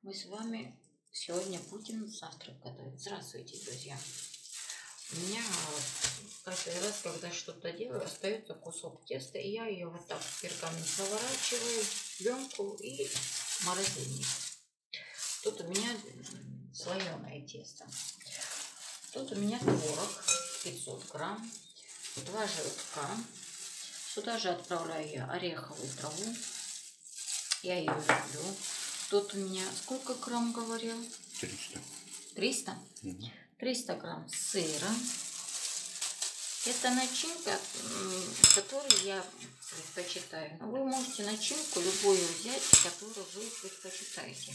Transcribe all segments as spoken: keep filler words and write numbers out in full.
Мы с вами сегодня будем завтрак готовить. Здравствуйте, друзья. У меня каждый раз, когда что-то делаю, остается кусок теста, и я ее вот так в пергамент заворачиваю в пленку и в морозильник. Тут у меня слоеное тесто. Тут у меня творог пятьсот грамм, два желтка. Сюда же отправляю я ореховую траву. Я ее люблю. Тут у меня сколько грамм говорил? триста. триста? Угу. триста грамм сыра. Это начинка, которую я предпочитаю. Но вы можете начинку любую взять, которую вы предпочитаете.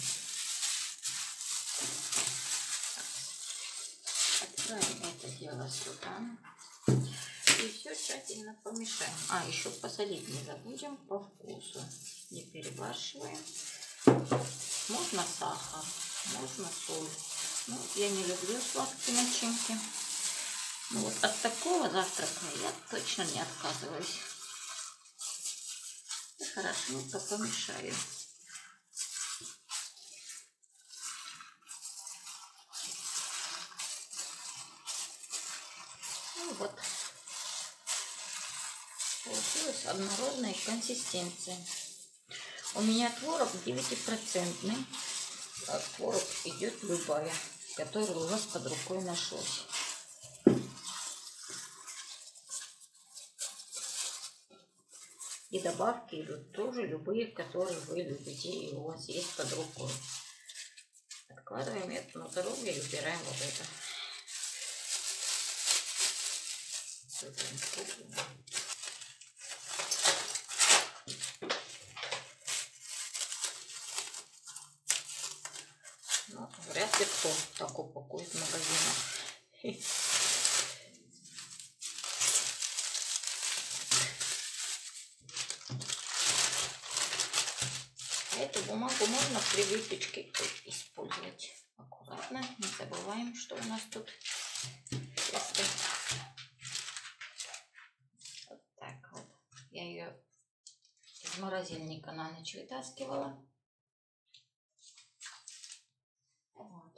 Отправим это дело сюда. И все тщательно помешаем. А, еще посолить не забудем по вкусу. Не перебарщиваем. Можно сахар, можно соль. Ну, я не люблю сладкие начинки. Но вот от такого завтрака я точно не отказываюсь. И хорошенько помешаю. Ну вот. Получилась однородная консистенция. У меня творог девятипроцентный. А творог идет любая, который у вас под рукой нашлось. И добавки идут тоже любые, которые вы любите и у вас есть под рукой. Откладываем это на здоровье и убираем вот это. Ну, вряд ли кто так упакует в магазинах. Эту бумагу можно при выпечке использовать. Аккуратно, не забываем, что у нас тут тесто. Вот так вот. Я ее из морозильника на ночь вытаскивала. Вот.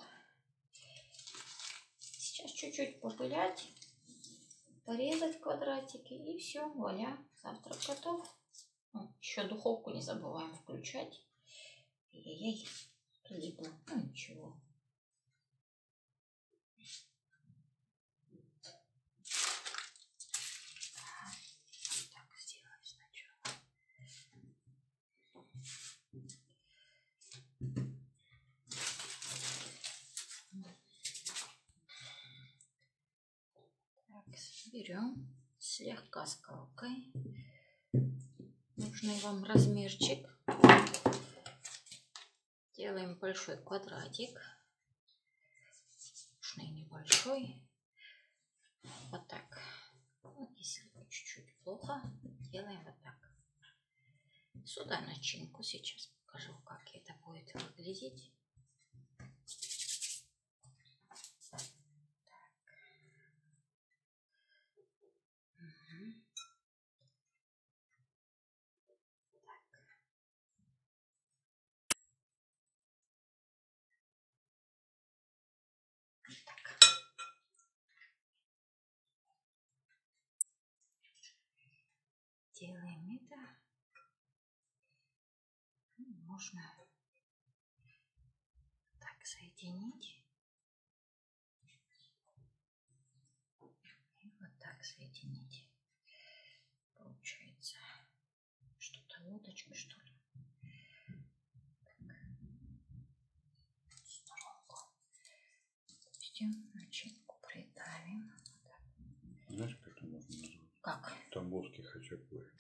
Сейчас чуть-чуть попылять, порезать квадратики и все, вуаля, завтрак готов. Еще духовку не забываем включать. Ей-ей, прилипло. Ну ничего. Так сделаю сначала. Так, берем слегка скалкой. Нужный вам размерчик. Делаем большой квадратик. Нужный небольшой. Вот так. Вот если чуть-чуть плохо, делаем вот так. Сюда начинку сейчас покажу, как это будет выглядеть. Так. Угу. Делаем это. Можно так соединить. И вот так соединить. Получается что-то лодочка, что ли. Так. Сторонку. Допустим, начинку придавим. Знаешь, как это можно назвать? Как? Тамбовский хачапури.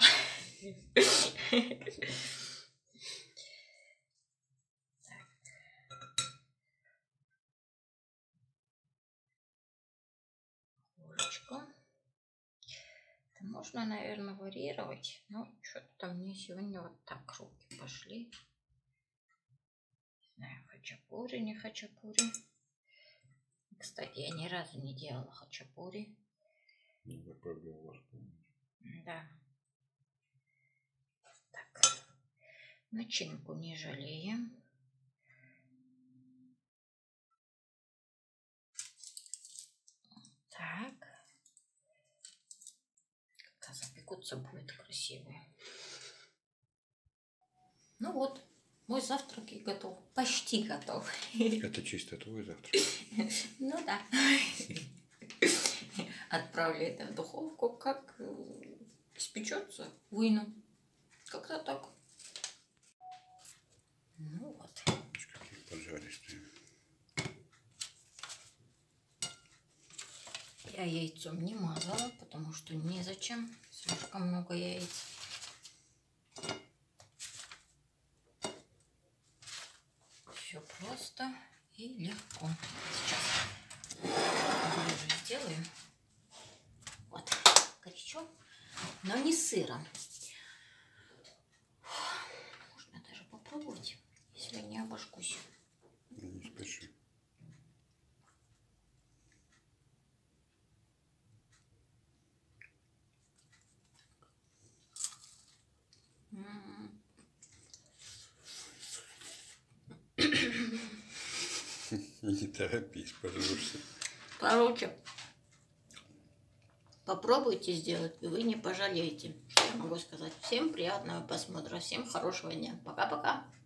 Ложечку. Это можно, наверное, варьировать. Но что-то мне сегодня вот так руки пошли. Не знаю, хачапури, не хачапури. Кстати, я ни разу не делала хачапури. Надо пробовать. Да. Так. Начинку не жалеем. блюдце будет красивое. Ну вот, мой завтрак и готов. Почти готов. Это чисто твой завтрак? Ну да. Отправлю это в духовку, как испечется, выну. Как-то так. Ну вот. Какие поджаристые. Я яйцом не мазала, потому что незачем. Слишком много яиц. Все просто и легко. Сейчас ближе сделаю. Вот, горячо, но не сыром. Можно даже попробовать, если не обожгусь. Не спеши. Не торопись, пожалуйста. Короче, попробуйте сделать, и вы не пожалеете. Я могу сказать. Всем приятного просмотра, всем хорошего дня. Пока-пока.